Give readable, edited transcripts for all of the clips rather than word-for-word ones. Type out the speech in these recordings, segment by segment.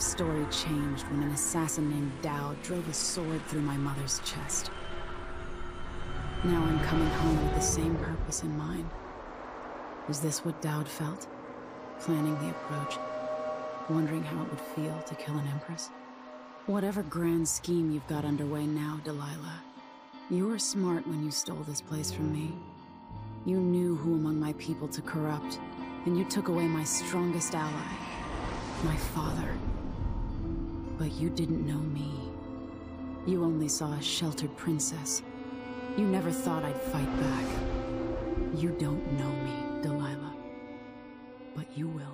life story changed when an assassin named Dao drove a sword through my mother's chest. Now I'm coming home with the same purpose in mind. Is this what Dowd felt? Planning the approach, wondering how it would feel to kill an empress? Whatever grand scheme you've got underway now, Delilah, you were smart when you stole this place from me. You knew who among my people to corrupt, and you took away my strongest ally, my father. But you didn't know me. You only saw a sheltered princess. You never thought I'd fight back. You don't know me, Delilah. But you will.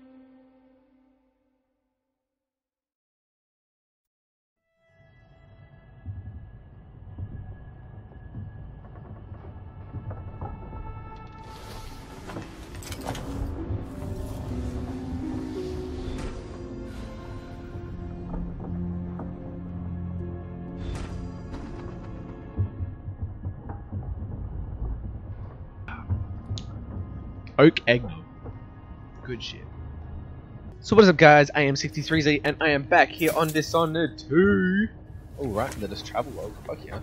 Oak eggnog. Good shit. So what is up, guys? I am XxXSiXTyThR33 Z and I am back here on Dishonored 2. Alright, let us travel over. Fuck yeah.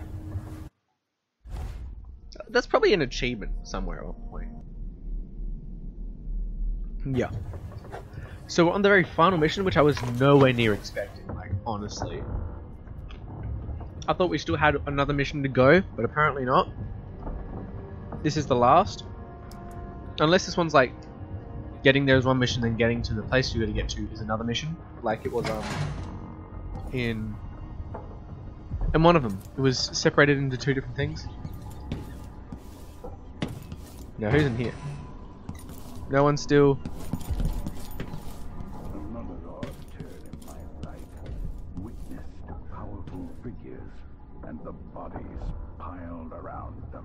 That's probably an achievement somewhere at one point. Yeah. So we're on the very final mission, which I was nowhere near expecting, like, honestly. I thought we still had another mission to go, but apparently not. This is the last. Unless this one's like getting there is one mission, then getting to the place you got to get to is another mission, like it was in one of them. It was separated into two different things. Now who's in here? No one still. Another God appeared in my sight, witnessed powerful figures and the bodies piled around them.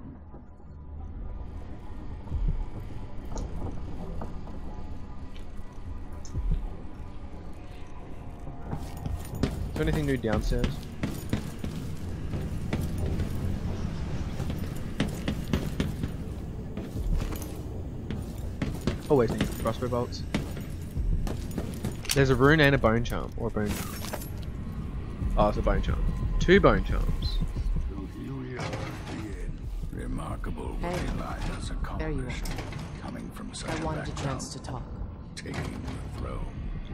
Is there anything new downstairs? Always need crossbow bolts. There's a rune and a bone charm, or a bone charm. Oh, it's a bone charm. Two bone charms. So here we are at the end. Remarkable what Delilah's accomplished. There you are. Coming from such I a wanted a background, chance to talk. taking the throne.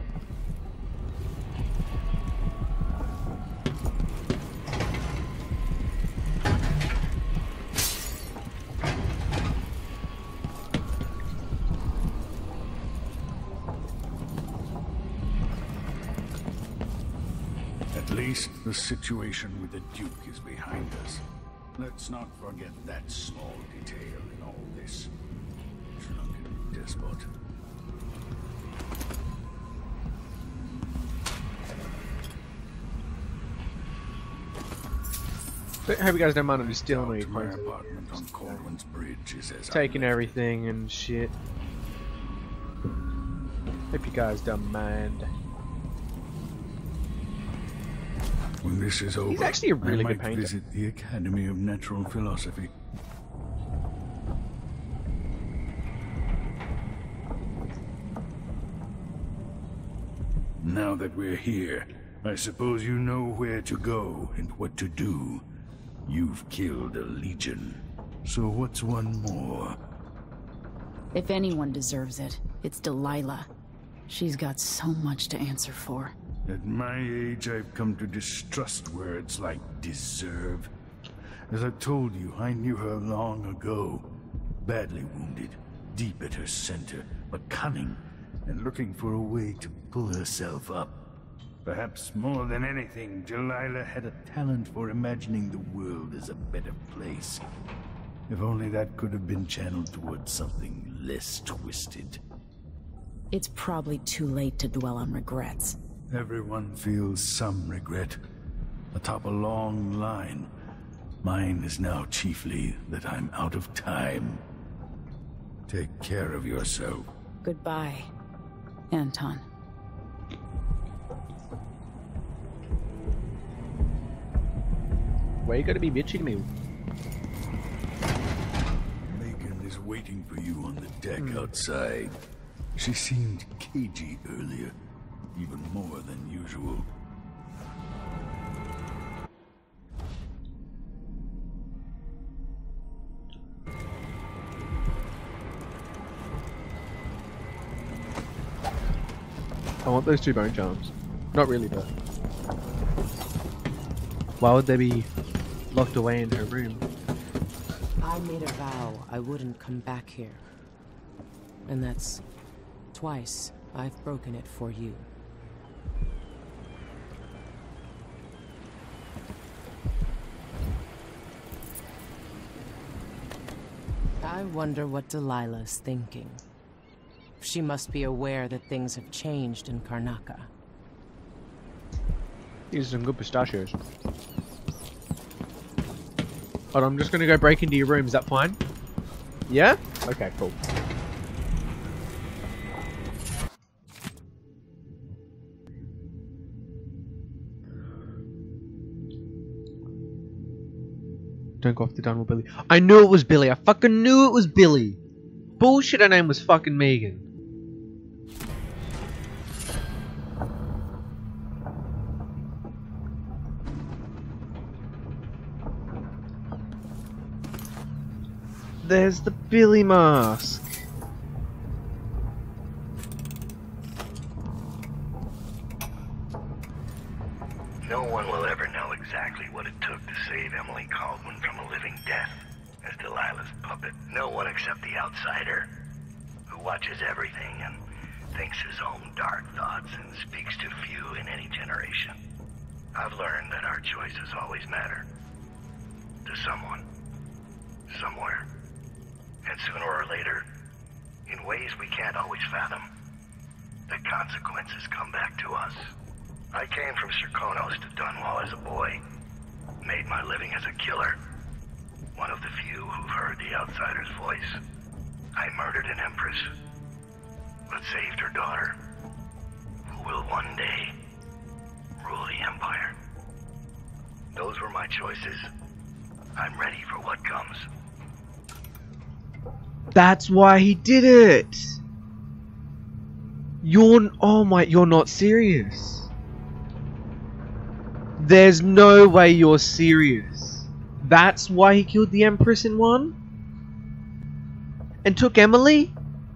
At least the situation with the Duke is behind us. Let's not forget that small detail in all this. Drunken despot. I hope you guys don't mind I'm just stealing all your My clothes. apartment on Corwin's Bridge is as Taking everything and shit. Hope you guys don't mind. When this is over, He's actually a really I good might painter. visit the Academy of Natural Philosophy. Now that we're here, I suppose you know where to go and what to do. You've killed a legion. So what's one more? If anyone deserves it, it's Delilah. She's got so much to answer for. At my age, I've come to distrust words like deserve. As I told you, I knew her long ago. Badly wounded, deep at her center, but cunning, and looking for a way to pull herself up. Perhaps more than anything, Delilah had a talent for imagining the world as a better place. If only that could have been channeled towards something less twisted. It's probably too late to dwell on regrets. Everyone feels some regret, atop a long line. Mine is now chiefly that I'm out of time. Take care of yourself. Goodbye, Anton. Why you gotta be bitchy to me? Megan is waiting for you on the deck outside. She seemed cagey earlier. even more than usual. I want those 2 bone charms. Not really, but why would they be locked away in her room? I made a vow I wouldn't come back here. And that's twice I've broken it for you. I wonder what Delilah's thinking. She must be aware that things have changed in Karnaca. These are some good pistachios. Hold on, I'm just gonna go break into your room, is that fine? Yeah? Okay, cool. Don't go off the done with Billy. I knew it was Billy. I fucking knew it was Billy. Bullshit, her name was fucking Miision. There's the Billy mask. No one will ever know exactly what it took to save Emily Caldwin from a living death as Delilah's puppet. No one except the outsider, who watches everything and thinks his own dark thoughts and speaks to few in any generation. I've learned that our choices always matter. To someone. Somewhere. And sooner or later, in ways we can't always fathom, the consequences come back to us. I came from Serkonos to Dunwall as a boy. Made my living as a killer. One of the few who've heard the outsider's voice. I murdered an empress, but saved her daughter, who will one day rule the empire. Those were my choices. I'm ready for what comes. That's why he did it. You're not serious. There's no way you're serious. That's why he killed the Empress in one? And took Emily?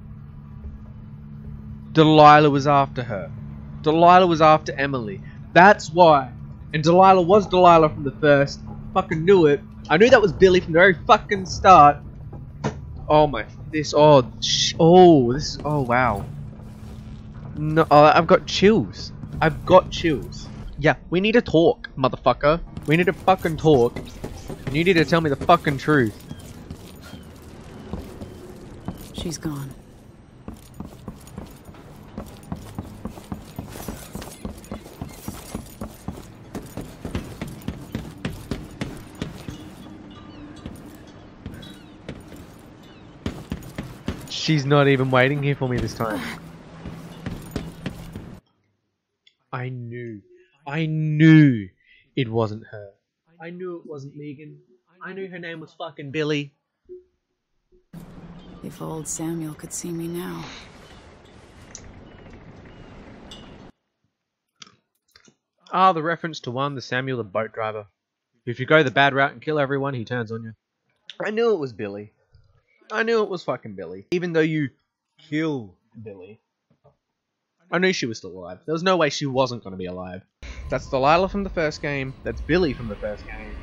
Delilah was after her. Delilah was after Emily. That's why. And Delilah was Delilah from the first. Fucking knew it. I knew that was Billy from the very fucking start. Oh my, oh wow. No, I've got chills. I've got chills. Yeah, we need to talk, motherfucker. We need to fucking talk. And you need to tell me the fucking truth. She's gone. She's not even waiting here for me this time. I knew it wasn't her. I knew it wasn't Miision. I knew her name was fucking Billy. If old Samuel could see me now. Ah, the reference to the Samuel the boat driver. If you go the bad route and kill everyone, he turns on you. I knew it was Billy. I knew it was fucking Billy. Even though you kill Billy. I knew she was still alive. There was no way she wasn't going to be alive. That's Delilah from the first game. That's Billy from the first game.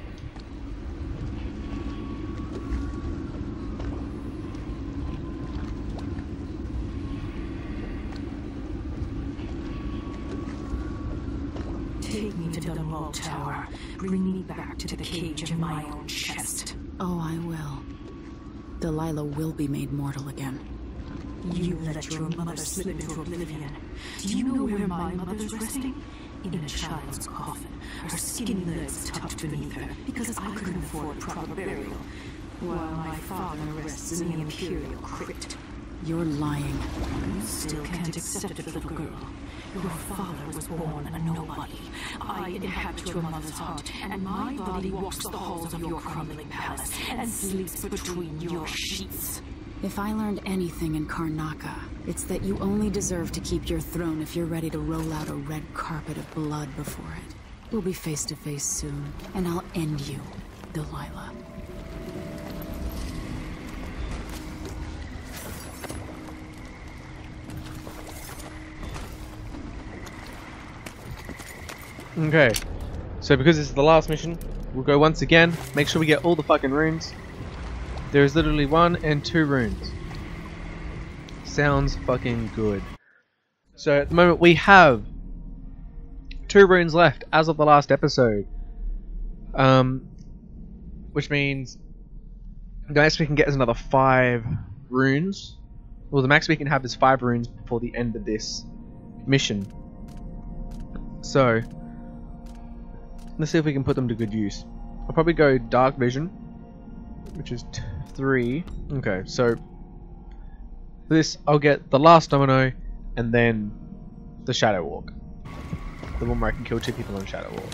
Take me to Dunwall Tower. Bring me back to the cage of my own chest. Oh, I will. Delilah will be made mortal again. You let your mother slip into oblivion. Do you know where my mother's resting? In a child's coffin, her skinny legs tucked beneath her, because I couldn't afford proper burial, while my father rests in the Imperial crypt. You're lying. You still can't accept it, little girl. Your father was born a nobody. I inhabit your mother's heart, and my body walks the halls of your crumbling palace and sleeps between your sheets. If I learned anything in Karnaca, it's that you only deserve to keep your throne if you're ready to roll out a red carpet of blood before it. We'll be face to face soon, and I'll end you, Delilah. Okay, so because this is the last mission, we'll go once again, make sure we get all the fucking runes. There's literally 1 and 2 runes. Sounds fucking good. So at the moment we have 2 runes left as of the last episode. Which means the max we can get is another 5 runes. Well, the max we can have is 5 runes before the end of this mission. So let's see if we can put them to good use. I'll probably go Dark Vision, which is 3. Okay, so for this I'll get the last domino and then the Shadow Walk. The one where I can kill 2 people on Shadow Walk.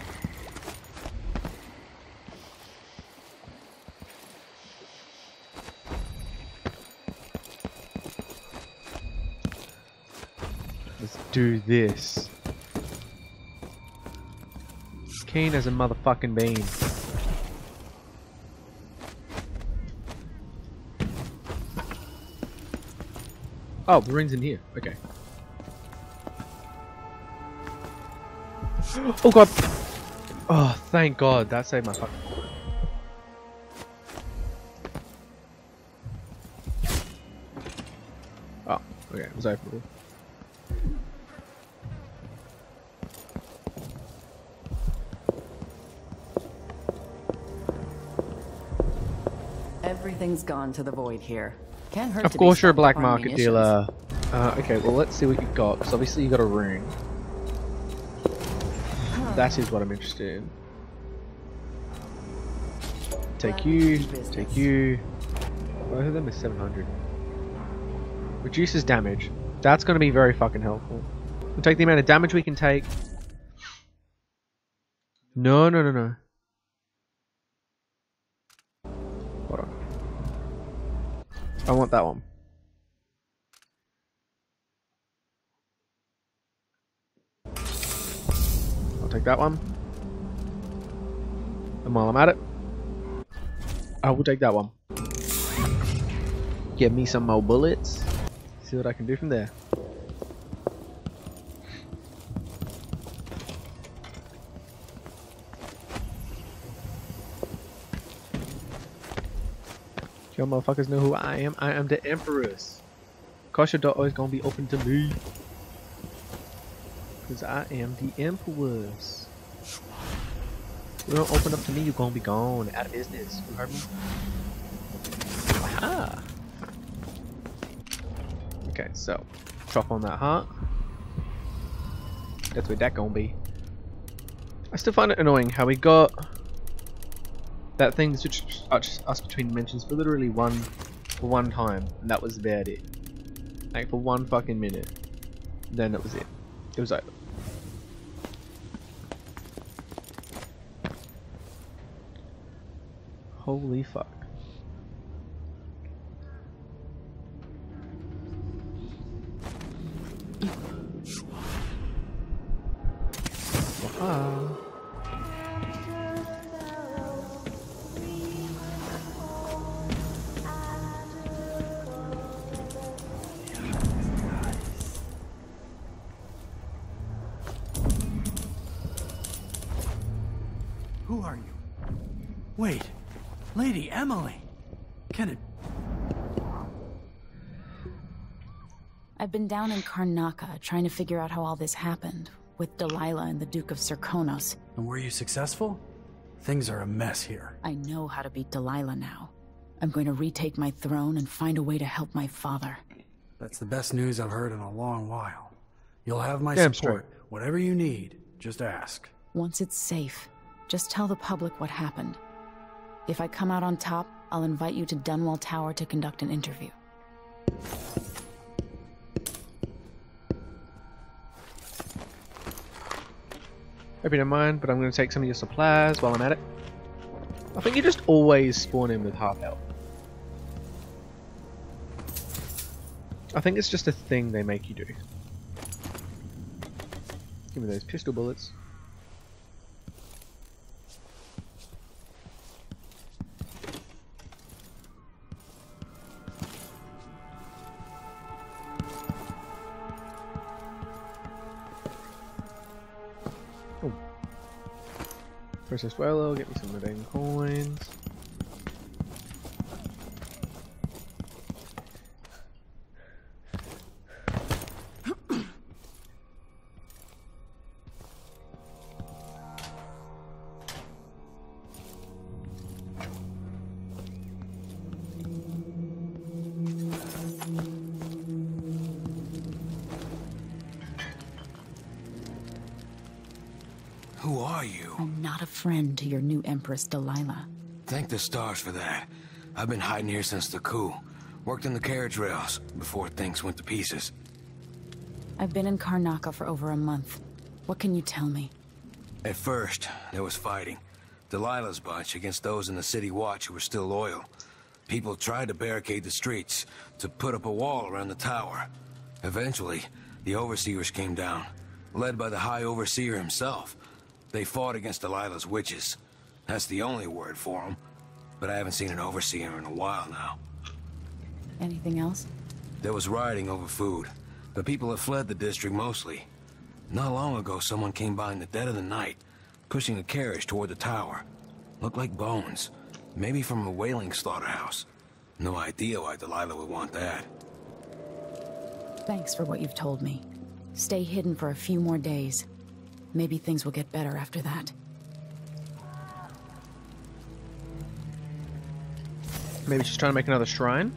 Let's do this. Keen as a motherfucking bean. Oh, the ring's in here. Okay. Oh god. Oh, thank god. That saved my fucking... Oh, okay. It was openable. Everything's gone to the void here. Can't hurt. Of course, you're a black market dealer. Okay, well, let's see what you got. Because obviously, you got a rune. That is what I'm interested in. Take you. Take you. Both of them is 700. Reduces damage. That's going to be very fucking helpful. We'll take the amount of damage we can take. No, no, no, no. Hold on. I want that one. I'll take that one. And while I'm at it, I will take that one. Give me some more bullets. See what I can do from there. Y'all motherfuckers know who I am. I am the Empress. Cause your door always gonna be open to me. Cause I am the Empress. You don't open up to me, you're gonna be gone. Out of business. You heard me? Aha! Okay, so chop on that heart. That's where that gonna be. I still find it annoying how we got that thing that switched us between dimensions for literally one time, and that was about it. Like for 1 fucking minute. Then that was it. It was over. Holy fuck. Wow. Who are you? Wait, Lady Emily. Can it... I've been down in Karnaca trying to figure out how all this happened, with Delilah and the Duke of Serkonos. And were you successful? Things are a mess here. I know how to beat Delilah now. I'm going to retake my throne and find a way to help my father. That's the best news I've heard in a long while. You'll have my Damn support. Whatever you need, just ask. Once it's safe, just tell the public what happened. If I come out on top, I'll invite you to Dunwall Tower to conduct an interview. Hope you don't mind, but I'm going to take some of your supplies while I'm at it. I think you just always spawn in with half health. I think it's just a thing they make you do. Give me those pistol bullets. Oh. Process Velo, get me some Modane coins. Who are you? I'm not a friend to your new Empress Delilah. Thank the stars for that. I've been hiding here since the coup. Worked in the carriage rails before things went to pieces. I've been in Karnaca for over a month. What can you tell me? At first, there was fighting. Delilah's bunch against those in the city watch who were still loyal. People tried to barricade the streets, to put up a wall around the tower. Eventually, the overseers came down, led by the High Overseer himself. They fought against Delilah's witches. That's the only word for them. But I haven't seen an overseer in a while now. Anything else? There was rioting over food, but people have fled the district mostly. Not long ago, someone came by in the dead of the night, pushing a carriage toward the tower. Looked like bones, maybe from a whaling slaughterhouse. No idea why Delilah would want that. Thanks for what you've told me. Stay hidden for a few more days. Maybe things will get better after that. Maybe she's trying to make another shrine?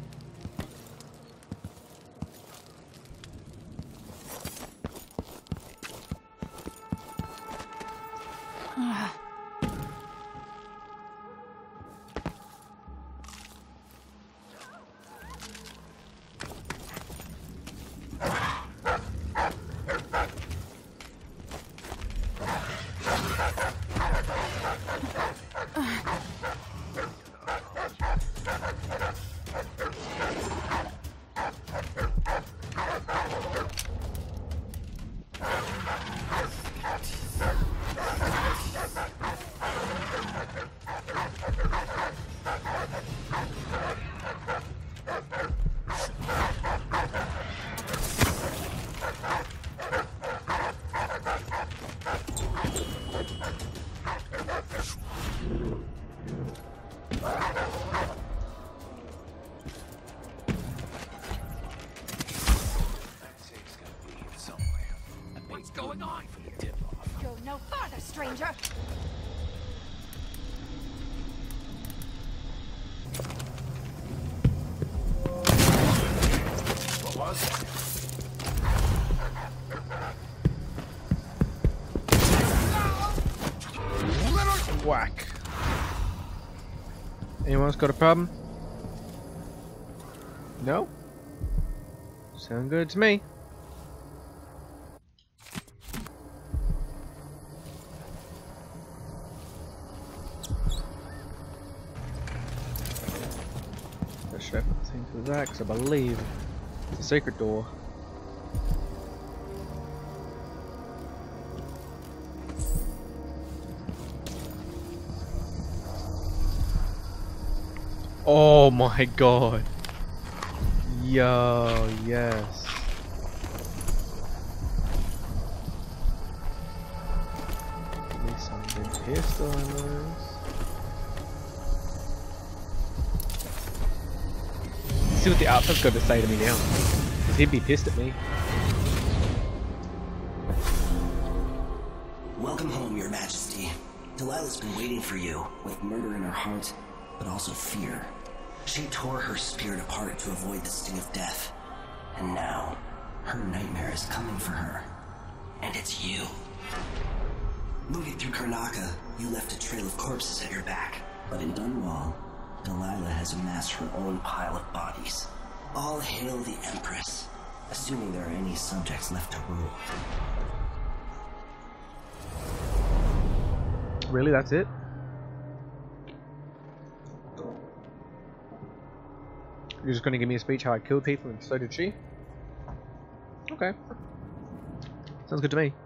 No farther, stranger! What was it? Whack. Anyone else got a problem? No? Sound good to me. Should I put the thing to that? Because I believe it's a secret door. Oh my god. Yo, yes. Give me something here still in those. See what the outfit's got to say to me now. Because he'd be pissed at me. Welcome home, Your Majesty. Delilah's been waiting for you, with murder in her heart, but also fear. She tore her spirit apart to avoid the sting of death. And now, her nightmare is coming for her. And it's you. Moving through Karnaca, you left a trail of corpses at your back. But in Dunwall, Delilah has amassed her own pile of bodies. All hail the Empress, assuming there are any subjects left to rule. Really, that's it? You're just gonna give me a speech how I killed people and so did she? Okay. Sounds good to me.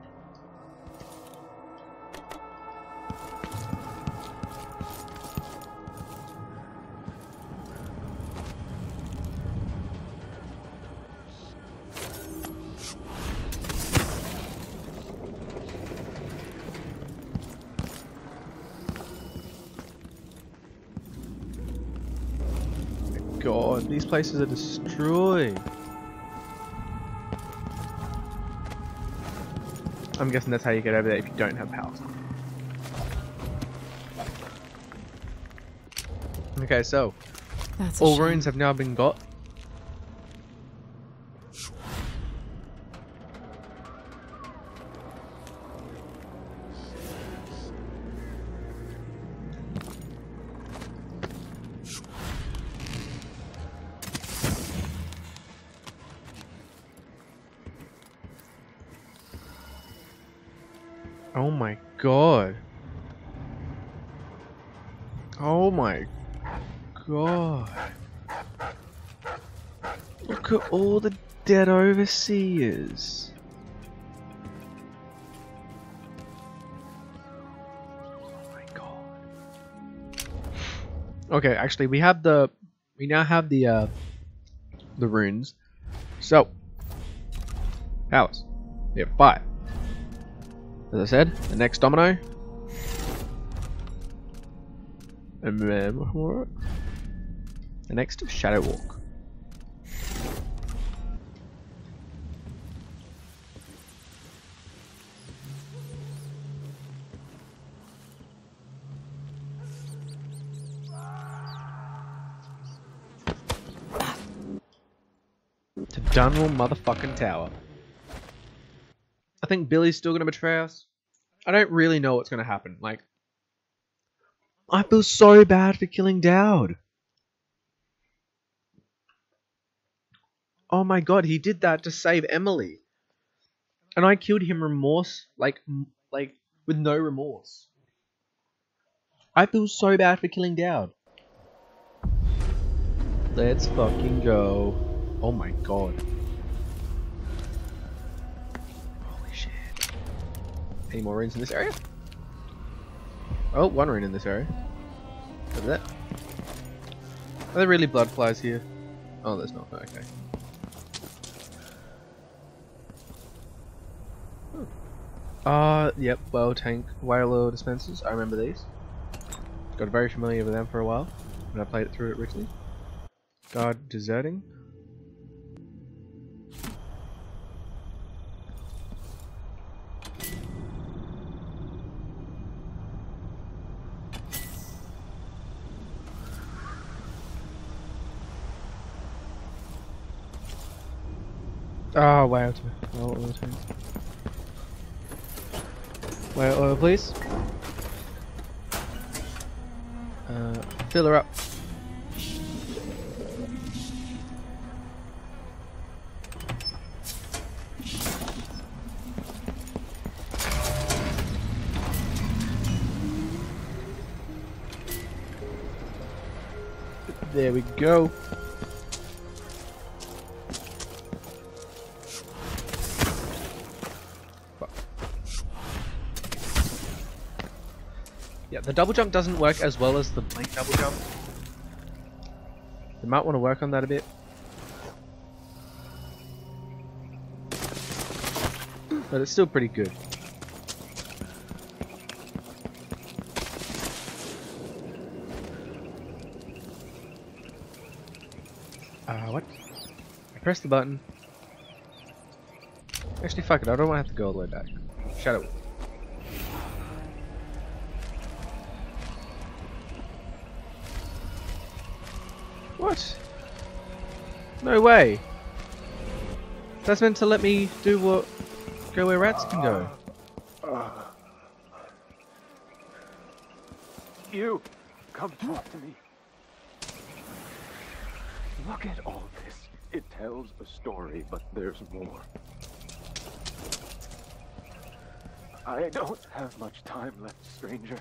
God, these places are destroyed. I'm guessing that's how you get over there if you don't have power. Okay, so That's a all shame. runes have now been got. Oh my god. Oh my god. Look at all the dead overseers. Oh my god. Okay, actually we now have the runes. So powers. We have 5. As I said, the next domino. And then what? The next shadow walk. To Dunwall motherfucking Tower. I think Billy's still gonna betray us. I don't really know what's gonna happen. Like, I feel so bad for killing Dowd. Oh my god, he did that to save Emily, and I killed him like with no remorse. I feel so bad for killing Dowd. Let's fucking go. Oh my god. Any more runes in this area? Oh, one rune in this area. Look at that. Are there really blood flies here? Oh, there's not. Okay. Yep. Whale oil dispensers. I remember these. Got very familiar with them for a while when I played it through it originally. Guard deserting. Oh, whale oil tank. Whale oil, please. Fill her up. There we go. Yeah, the double jump doesn't work as well as the blink double jump. You might want to work on that a bit. But it's still pretty good. What? I pressed the button. Actually, fuck it, I don't want to have to go all the way back. Shadow. What? No way. That's meant to let me do what... go where rats can go. You! Come talk to me. Look at all this. It tells a story, but there's more. I don't have much time left, stranger.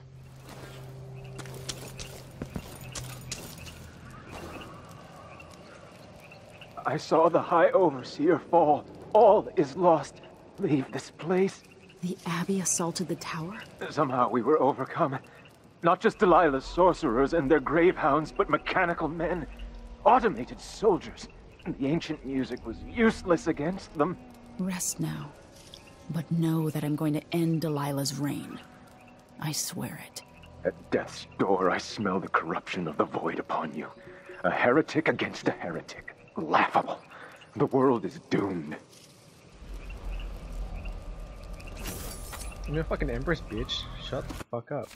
I saw the High Overseer fall. All is lost. Leave this place. The Abbey assaulted the tower? Somehow we were overcome. Not just Delilah's sorcerers and their gravehounds, but mechanical men. Automated soldiers. The ancient music was useless against them. Rest now. But know that I'm going to end Delilah's reign. I swear it. At death's door, I smell the corruption of the void upon you. A heretic against a heretic. Laughable. The world is doomed. You're a fucking Empress, bitch. Shut the fuck up.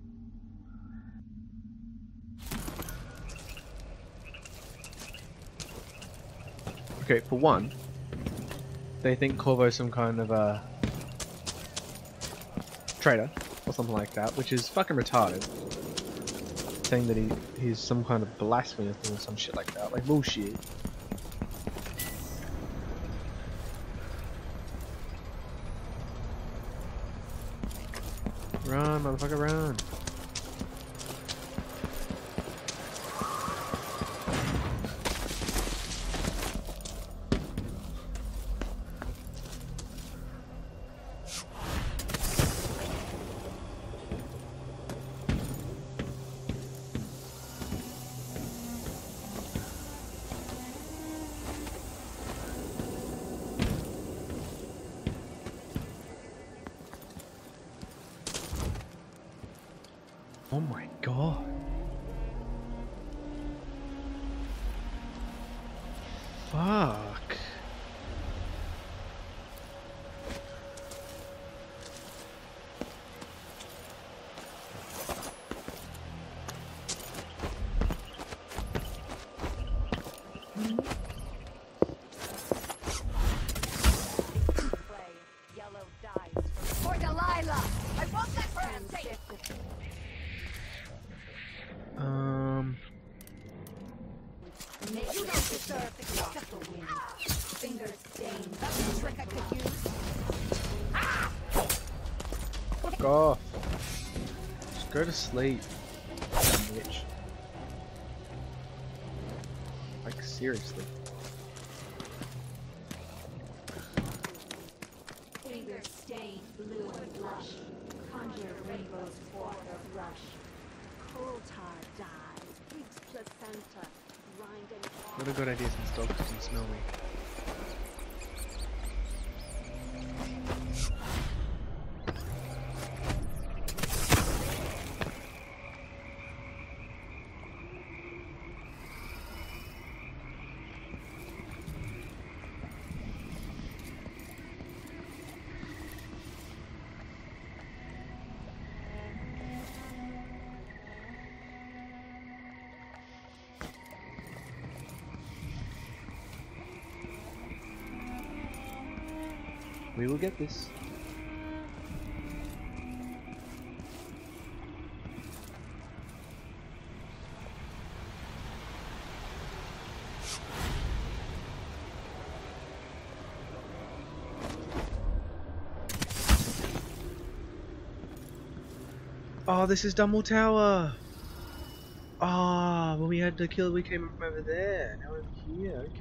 Okay, for one, they think Corvo's some kind of a traitor or something like that, which is fucking retarded. Saying that he's some kind of blasphemous or some shit like that, like bullshit. Run, motherfucker, run. Oh my god. Fuck. For Delilah! I won't let her take it! You don't deserve to get the wind. Fingers stained. That's a trick I could use. Ah! Fuck off. Just go to sleep, bitch. Like, seriously. Fingers stained blue and blush. Conjure rainbows forth of rush. Coal tar dye. Pig's placenta. Grind and What a good idea since dogs can smell me. We will get this. Oh, this is Dumble Tower. Ah, well, we had to kill. We came from over there. Now we're here. Okay.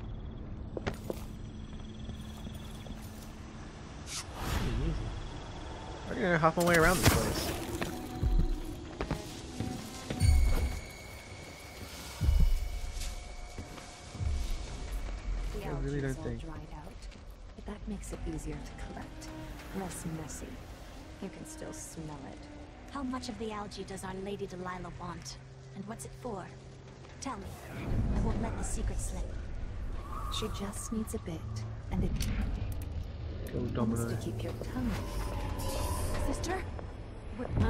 I'm gonna half my way around this place. The I really don't algae's all think. dried out, but that makes it easier to collect. Less messy. You can still smell it. How much of the algae does Our Lady Delilah want? And what's it for? Tell me. I won't let the secret slip. She just needs a bit, and it Kill almost Domino. to keep your tongue. Sister? What, huh?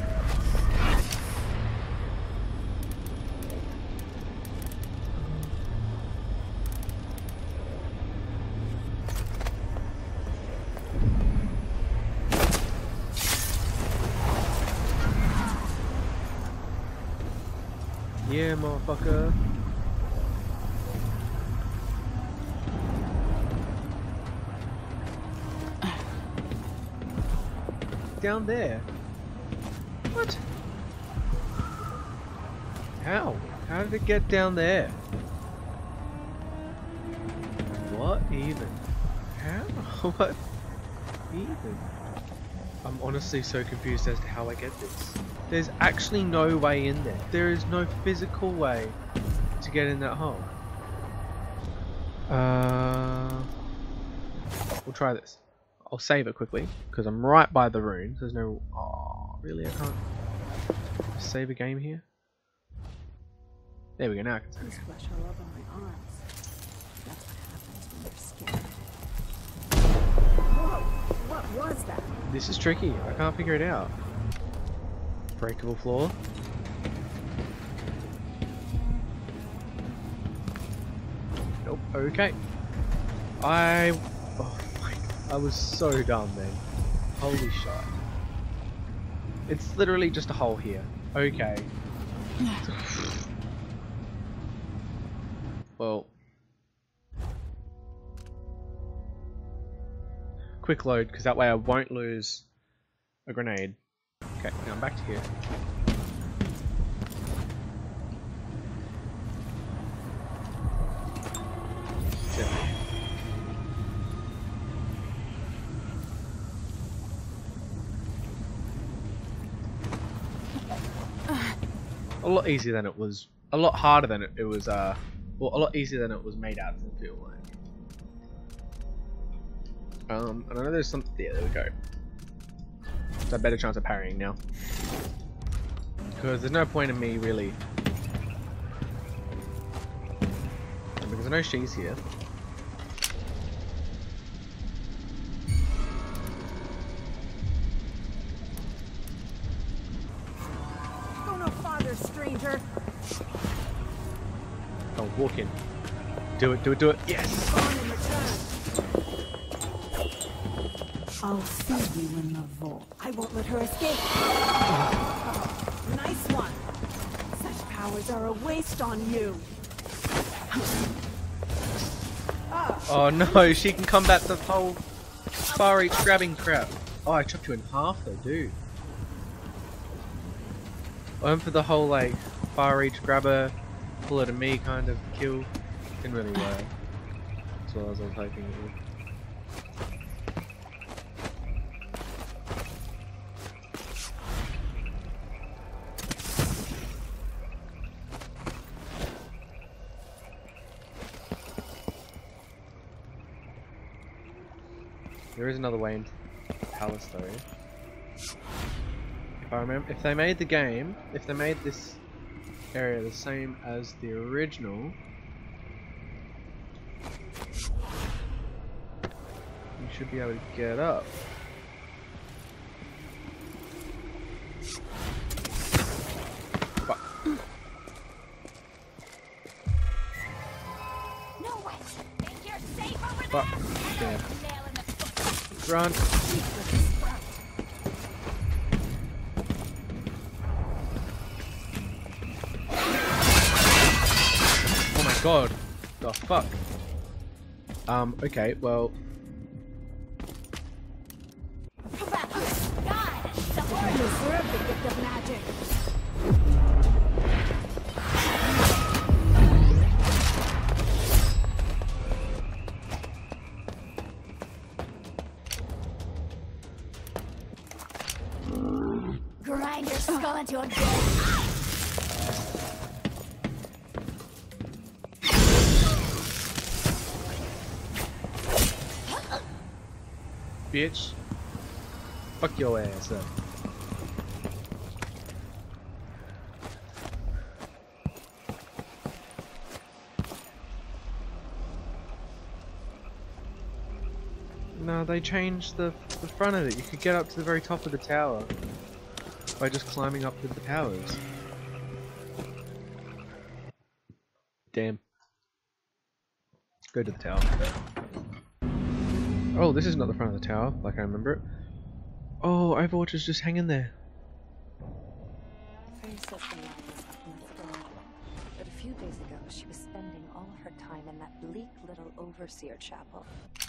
Yeah, motherfucker. Down there. What? How? How did it get down there? even? How? What? Even? I'm honestly so confused as to how I get this. There's actually no way in there. There is no physical way to get in that hole. We'll try this. I'll save it quickly because I'm right by the runes. There's no. Oh, really? I can't save a game here. There we go. Now I can save. There's flesh all over my arms. That's what happens when you're scared. Whoa! What was that? This is tricky. I can't figure it out. Breakable floor. Nope. Okay. I was so dumb then. Holy shit. It's literally just a hole here. Okay. Well. Quick load, because that way I won't lose a grenade. Okay, now I'm back to here. A lot easier than it was. A lot harder than it was. Well, a lot easier than it was made out to feel like. And I know there's something there. There we go. So a better chance of parrying now. Because there's no point in me really. Because I know she's here. Go no farther, stranger. Oh, walk in. Do it, do it, do it. Yes! I'll feed you in the vault. I won't let her escape. Oh, nice one. Such powers are a waste on you. Oh no, she can combat the whole far reach grabbing crap. Oh, I chopped you in half though, dude. I went for the whole like far reach grabber, pull it to me kind of kill. Didn't really work. That's what I was hoping it would. There is another way into the palace though. If I remember, if they made the game, if they made this area the same as the original, you should be able to get up. No way! Think you're safe over Fuck. there? Damn. Run. Oh my god. The fuck. Okay, well. Come back. God, the horse deserve the gift of magic. Grind your skull into a gold. Bitch. Fuck your ass up. No, they changed the front of it. You could get up to the very top of the tower by just climbing up with the towers. Damn. Go to the tower. Oh, this is not the front of the tower, like I remember it. Oh, Overwatch is just hanging there. Faye says the light is up in the throne, but a few days ago she was spending all of her time in that bleak little overseer chapel.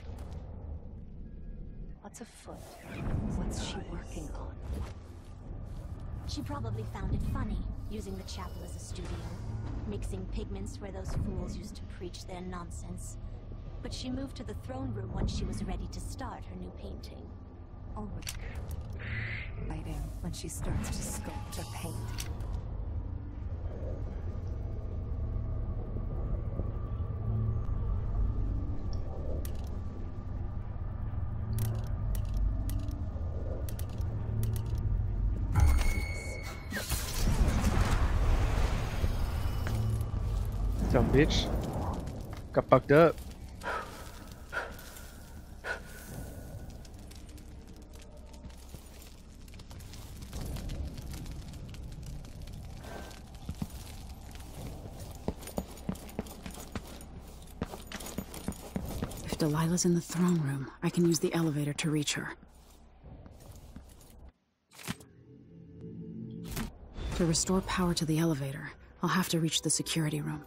What's afoot? What's she working on? She probably found it funny, using the chapel as a studio, mixing pigments where those fools used to preach their nonsense. but she moved to the throne room once she was ready to start her new painting. Oh, lighting when she starts to sculpt or paint. Dumb bitch. Got fucked up. If Delilah's in the throne room, I can use the elevator to reach her. To restore power to the elevator, I'll have to reach the security room.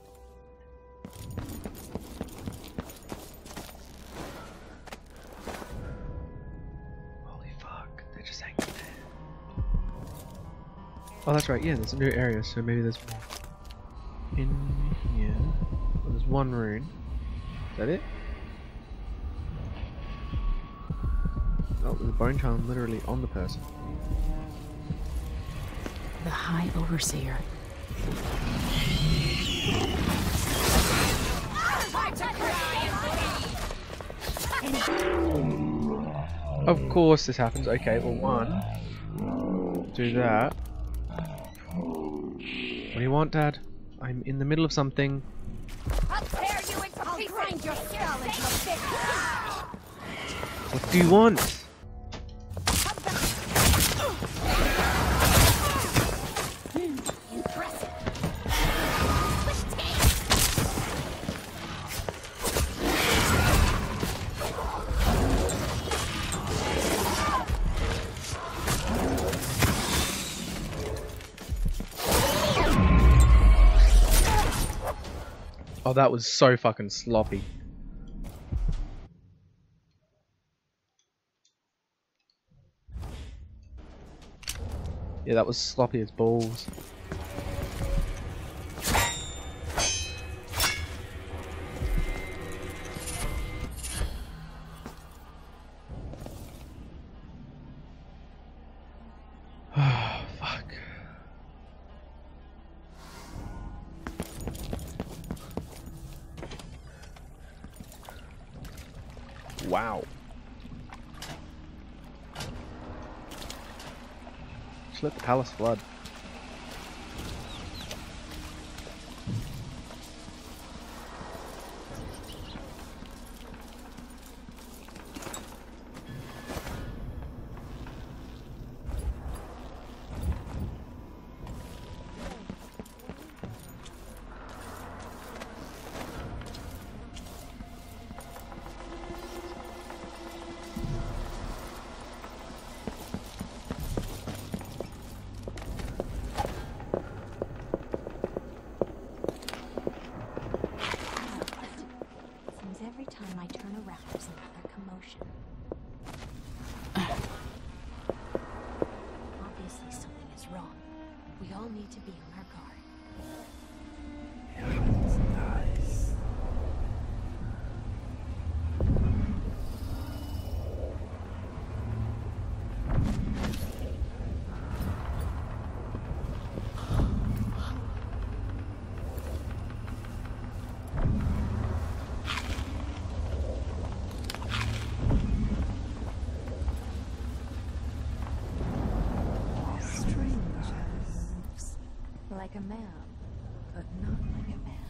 Holy fuck, they're just hanging there. Oh, that's right, yeah, there's a new area, so maybe there's more. In here, well, there's one rune. Is that it? Oh, there's a bone charm literally on the person. The High Overseer. Of course this happens. Okay, well, one. Do that. What do you want, Dad? I'm in the middle of something. I'll tear you into pieces. Grind your skull into a bit. What do you want? Oh, that was so fucking sloppy. Yeah, that was sloppy as balls. Wow. Just let the palace flood. Like a man, but not like a man.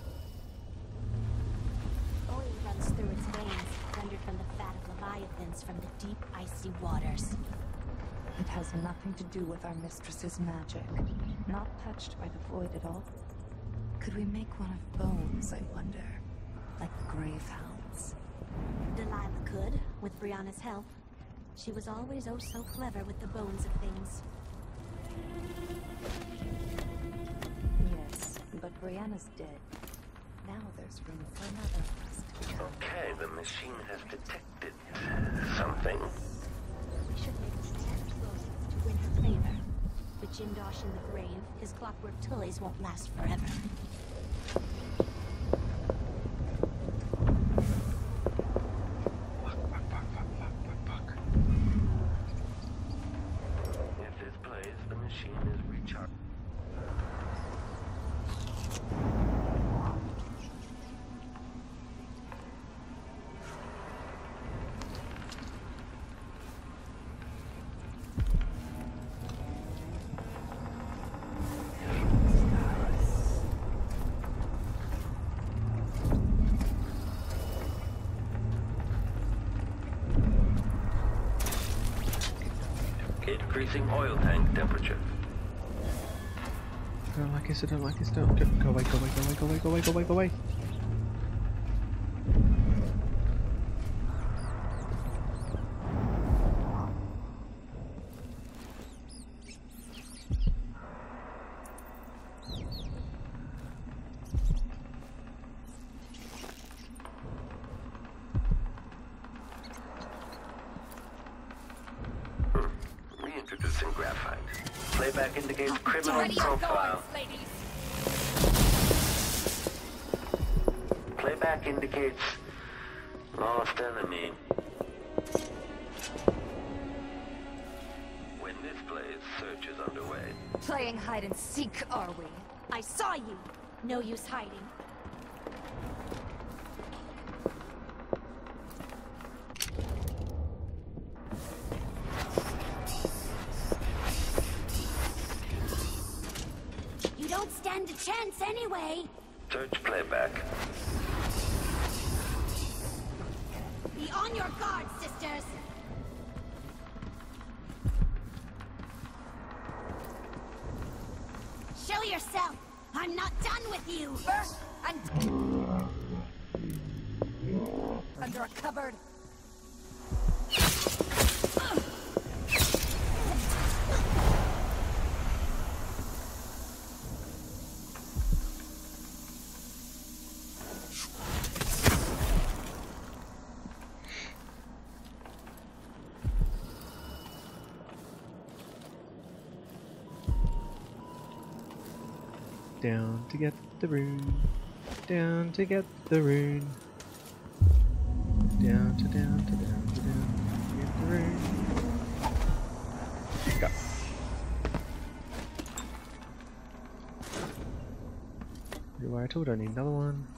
Oil runs through its veins, rendered from the fat of leviathans from the deep, icy waters. It has nothing to do with our mistress's magic. Not touched by the void at all. Could we make one of bones, I wonder? Like the grave hounds. Delilah could, with Brianna's help. She was always oh so clever with the bones of things. Yes, but Brianna's dead. Now there's room for another of us to come. Okay, the machine has detected something. We should make some explosives to win her favor. With Jindosh in the grave, his clockwork toys won't last forever. Increasing oil tank temperature. I don't like this, I don't like this, don't. Go away, go away, go away, go away, go away, go away, go away. Reintroducing graphite. Playback indicates criminal profile. Playback indicates lost enemy. When this plays, search is underway. Playing hide and seek, are we? I saw you. No use hiding. You don't stand a chance anyway. Search playback. Be on your guard, sisters. Show yourself. I'm not done with you. I'm under a cupboard. Down to get the rune. Down to get the rune. Down to get the rune. Go. Rewire tool, don't need another one.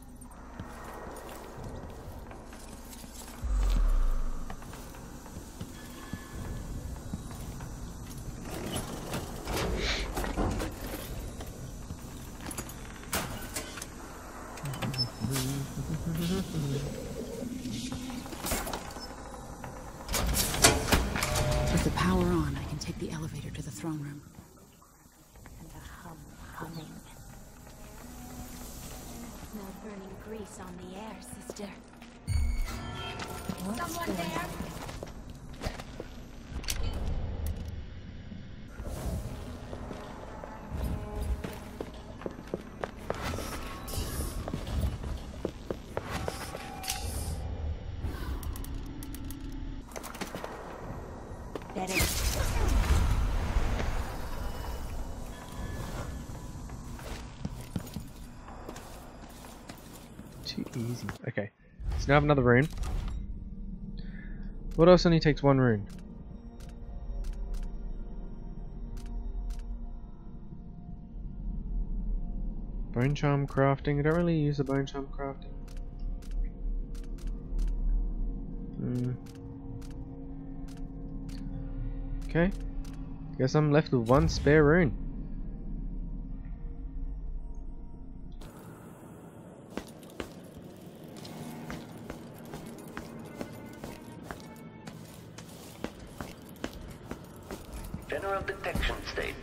With the power on, I can take the elevator to the throne room. And the hum humming. Smell burning grease on the air, sister. Someone there? Too easy. Okay, so now I have another rune. What else only takes one rune? Bone charm crafting. I don't really use the bone charm crafting. Okay, guess I'm left with one spare rune. General detection state.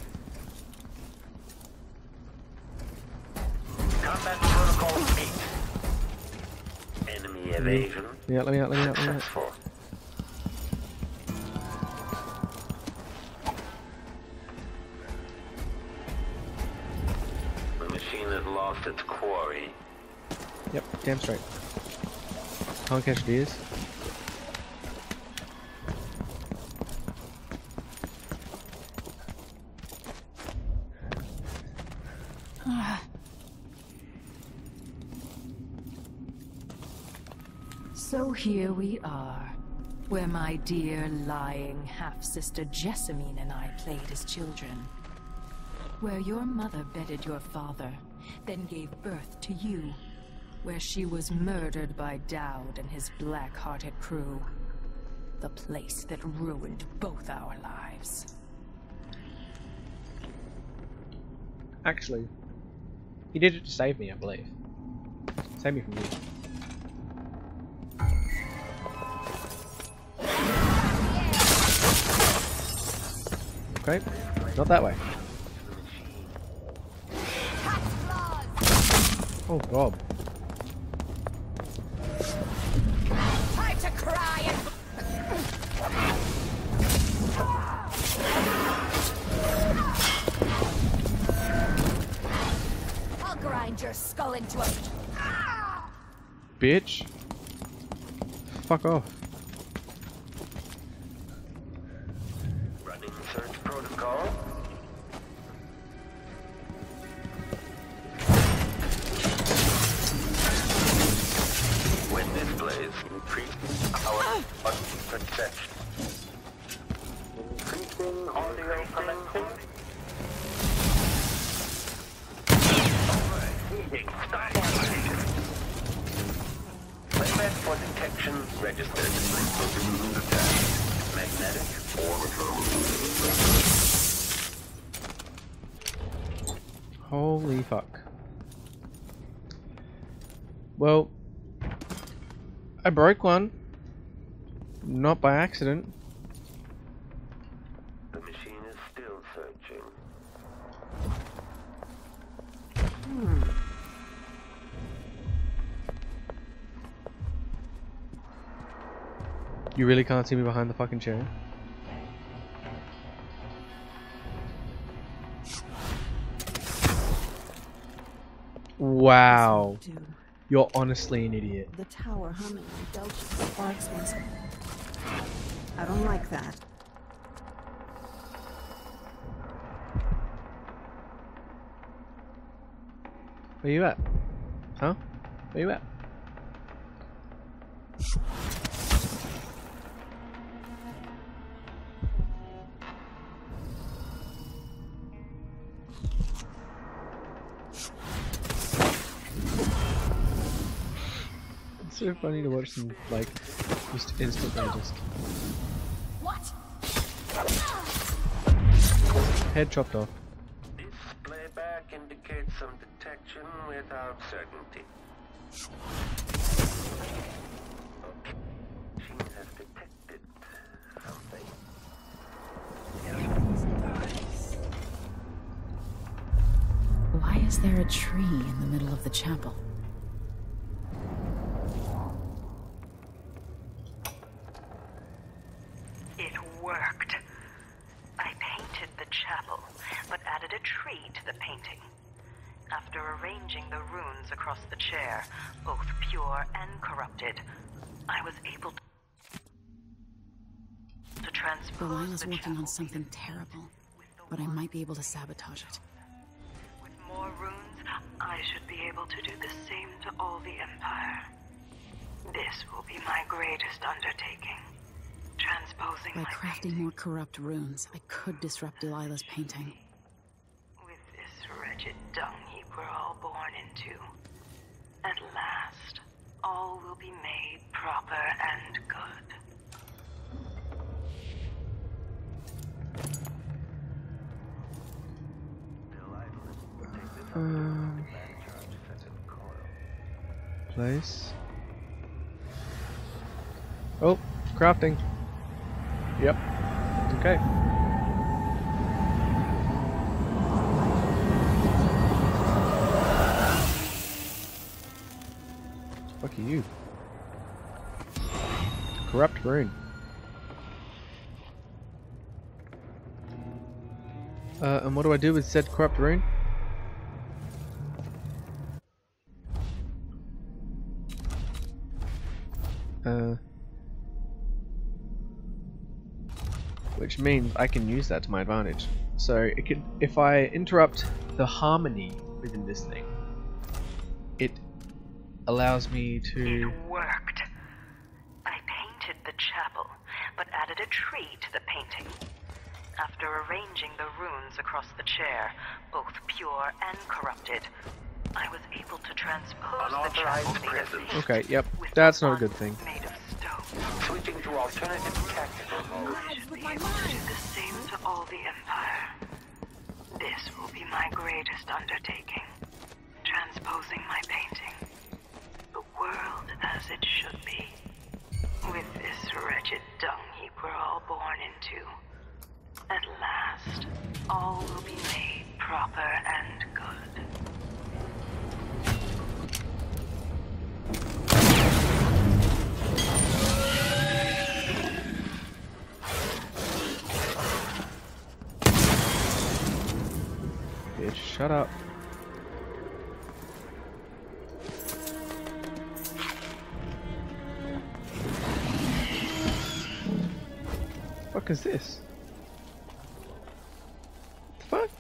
Combat protocol meet. Enemy evasion. Yeah, let me out, let me out, let me out. Successful. The machine has lost its quarry. Yep, damn straight. Can't catch these. So here we are, where my dear lying half-sister Jessamine and I played as children. Where your mother bedded your father, then gave birth to you. Where she was murdered by Dowd and his black-hearted crew. The place that ruined both our lives. Actually, he did it to save me, I believe. Save me from you. Okay, not that way. Oh god. Time to cry and... I'll grind your skull into a... Bitch. Fuck off. Running search protocol. When displays increasing our perception. Increasing audio collecting. Overheating. Stop overheating. Playback for detection registered. Magnetic Holy fuck. Well, I broke one. Not by accident. The machine is still searching. You really can't see me behind the fucking chair? Wow. You're honestly an idiot. The tower humming and belching sparks once. I don't like that. Where you at? Huh? Where you at? It's so funny to watch them, like, just instantly just... What? Head chopped off. This playback indicates some detection without certainty. Okay. Machine has detected something. Why is there a tree in the middle of the chapel? It worked. I painted the chapel, but added a tree to the painting. After arranging the runes across the chair, both pure and corrupted, I was able to transpose Delilah's the working chapel. on something terrible, but I might be able to sabotage it. With more runes, I should be able to do the same to all the Empire. This will be my greatest undertaking. Transposing By my crafting more corrupt runes, I could disrupt Delilah's painting. with this wretched dung heap we're all born into. At last, all will be made proper and good. Place. Oh, crafting. Yep. Okay. Fuck you. Corrupt rune. And what do I do with said corrupt rune? Which means I can use that to my advantage. So it could, if I interrupt the harmony within this thing, it allows me to... It worked. I painted the chapel, but added a tree to the painting. After arranging the runes across the chair, both pure and corrupted, I was able to transpose the chapel presence. Okay, yep, that's not a good thing. Made of stone. Switching to alternative tactical mode. I should be able to do the same to all the Empire. This will be my greatest undertaking. Transposing my painting. The world as it should be. With this wretched dung heap we're all born into. At last, Shut up. What the fuck is this? What the fuck?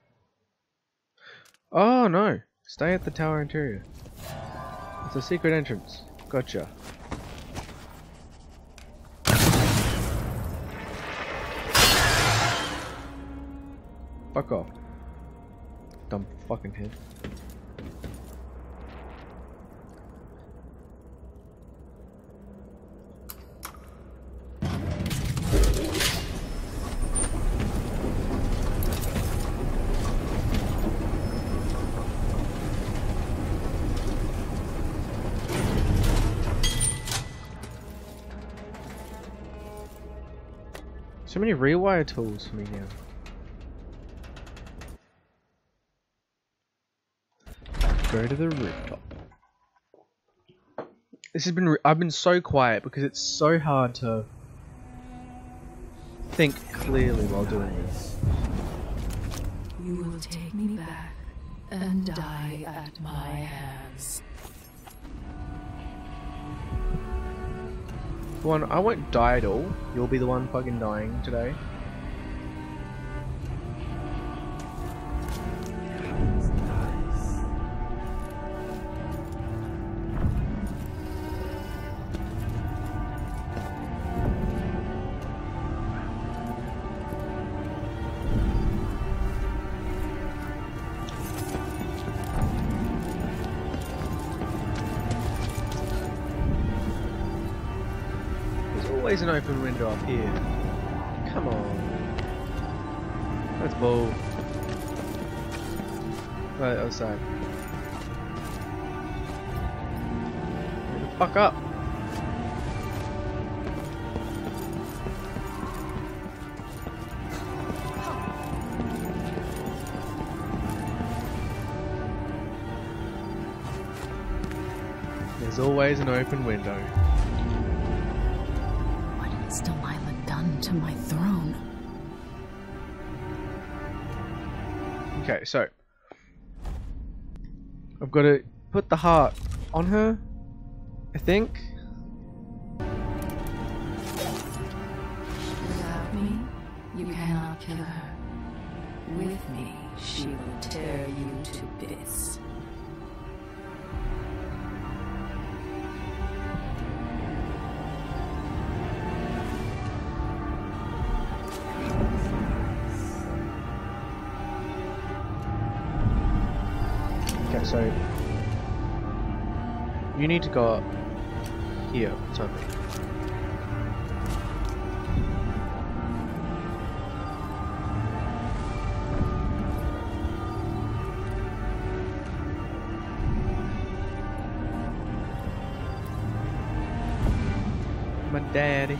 Oh no! Stay at the tower interior. It's a secret entrance. Gotcha. Fuck off. Dumb fucking head. So many rewire tools for me now. Go to the rooftop. This has been. I've been so quiet because it's so hard to think clearly while doing this. You will take me back and die at my hands. One, I won't die at all. You'll be the one fucking dying today. Always an open window up here. Come on. That's bull. Right outside. Get the fuck up. There's always an open window. What's Delilah done to my throne? Okay, so I've got to put the heart on her, I think. Without me, you cannot kill her. With me, she will tear you to bits. Okay, so you need to go up here, something. My daddy.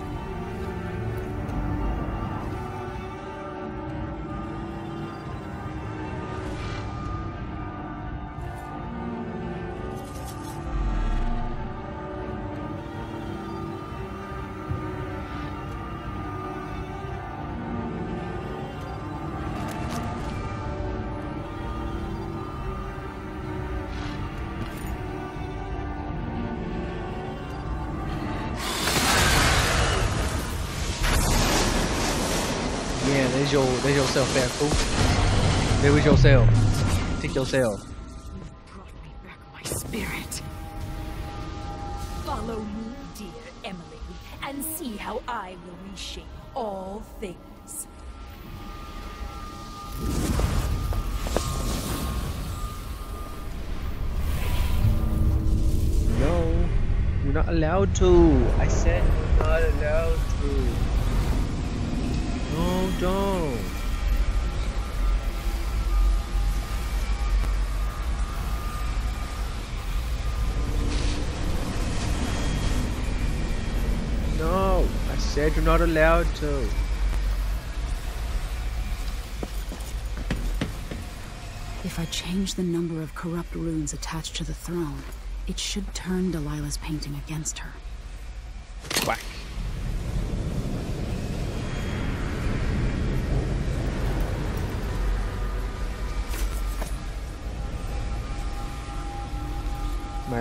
Yeah, there's your self there, fool. There was your cell. Take your cell. Brought me back my spirit. Follow me, dear Emily, and see how I will reshape all things. No, you're not allowed to. I said you're not allowed to. No, don't. No, I said you're not allowed to. If I change the number of corrupt runes attached to the throne, it should turn Delilah's painting against her. Quack.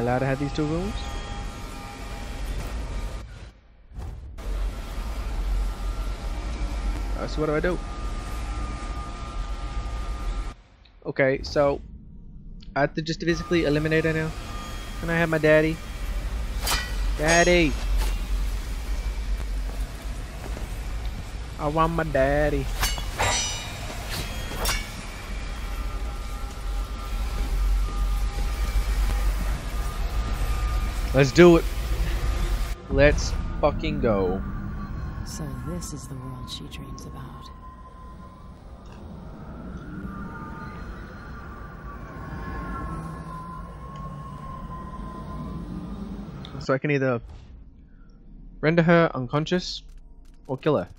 allowed to have these two rooms? So what do I do? Okay, so I have to just physically eliminate her now. Can I have my daddy? Daddy! I want my daddy. Let's do it. Let's fucking go. So this is the world she dreams about. So I can either render her unconscious or kill her.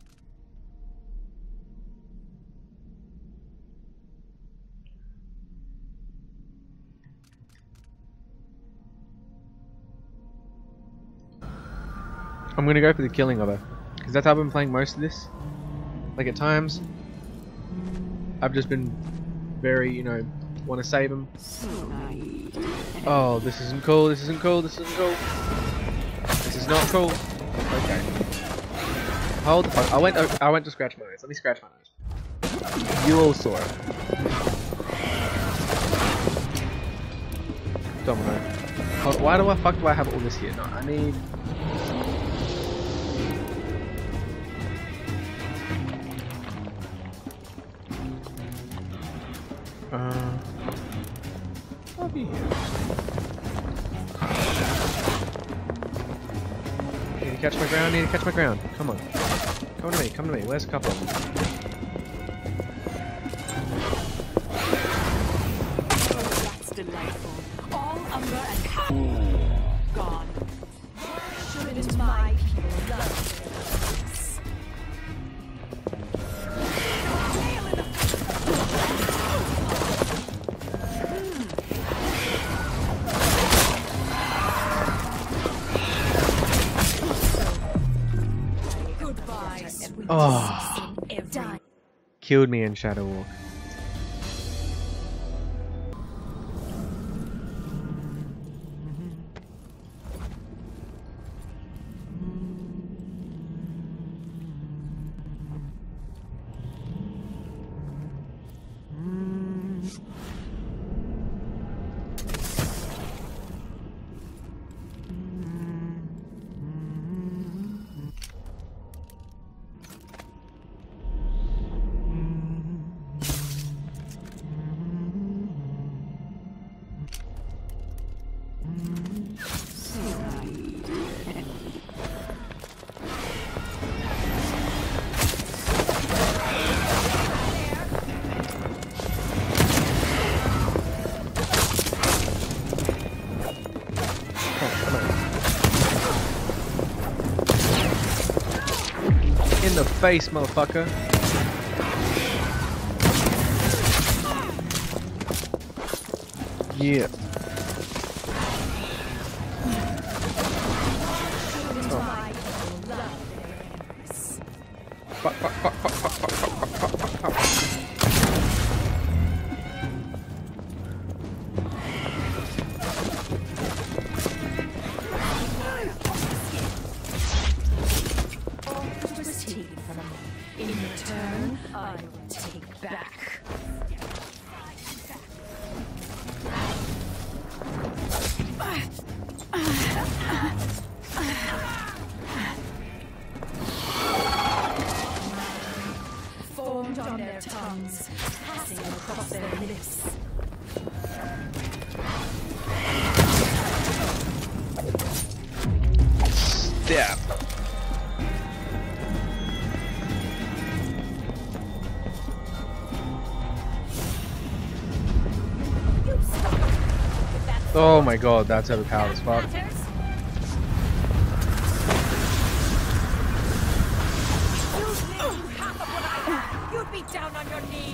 I'm gonna go for the killing of her, because that's how I've been playing most of this. Like at times, I've just been very, you know, want to save him. Oh, this isn't cool, this isn't cool, this isn't cool. This is not cool. Okay. Hold the fuck. I went to scratch my nose. Let me scratch my nose. You all saw it. Domino. Why the fuck do I have all this here? No, I need... I'll be here. Need to catch my ground, need to catch my ground. Come on. Come to me, come to me. Where's a couple of them? Oh, that's delightful. All umber and power gone. Should it my people love this? Oh, killed me in Shadow Walk. In the face, motherfucker. Yeah. Fuck, fuck, fuck, fuck, fuck, fuck, fuck, fuck, fuck, fuck, fuck. In return, I will take back. Formed on their tongues, passing across their lips. Step. Oh my god, that's overpowered as fuck. You'd be down on your knees.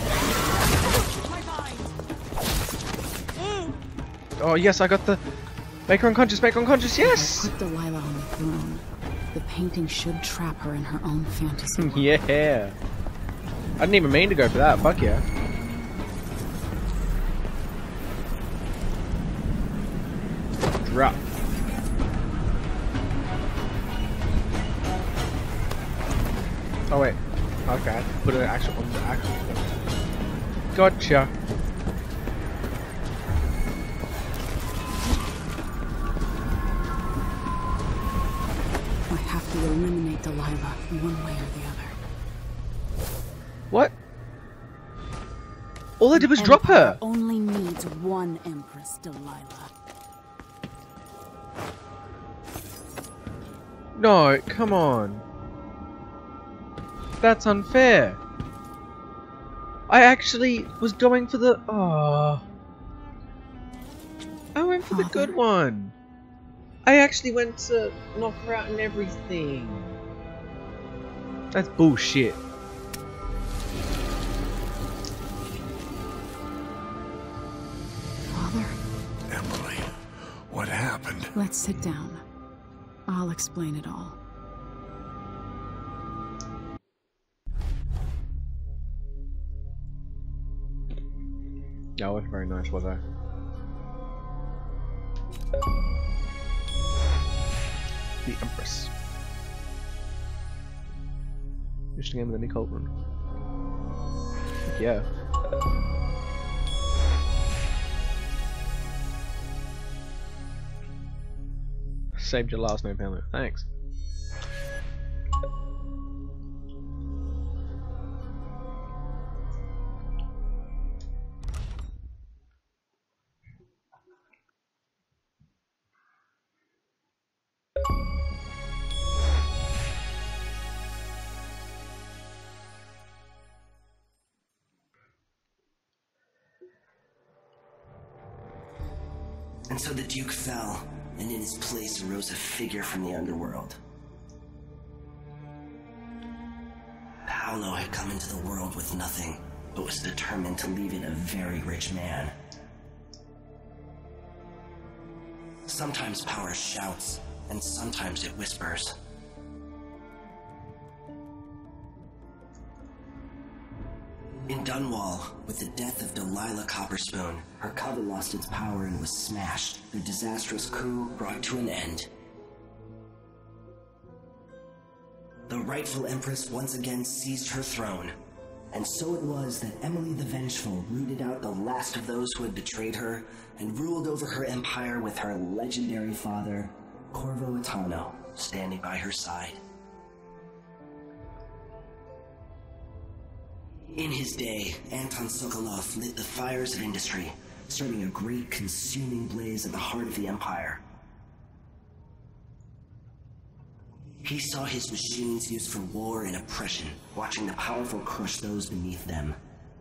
Oh yes, I got the Make her unconscious, make her unconscious, yes! If I put Delilah on the throne, the painting should trap her in her own fantasy. Yeah. I didn't even mean to go for that, fuck yeah. Drop. Oh wait. Okay, put an actual on the actual. Gotcha. I have to eliminate Delilah one way or the other. What? All I did was drop her. Only needs one Empress, Delilah. No, come on. That's unfair. I actually was going for the... Oh. I went for the good one. I actually went to knock her out and everything. That's bullshit. Father? Emily, what happened? Let's sit down. I'll explain it all. Yeah, I wasn't very nice, was I? The Empress. Just again with any Cauldron. Yeah. Saved your last name, Hamlet. Thanks. And so the Duke fell, and in his place arose a figure from the underworld. Paolo had come into the world with nothing, but was determined to leave it a very rich man. Sometimes power shouts, and sometimes it whispers. In Dunwall, with the death of Delilah Copperspoon, her coven lost its power and was smashed. The disastrous coup brought to an end. The rightful Empress once again seized her throne, and so it was that Emily the Vengeful rooted out the last of those who had betrayed her and ruled over her empire with her legendary father, Corvo Attano, standing by her side. In his day, Anton Sokolov lit the fires of industry, starting a great consuming blaze at the heart of the empire. He saw his machines used for war and oppression, watching the powerful crush those beneath them.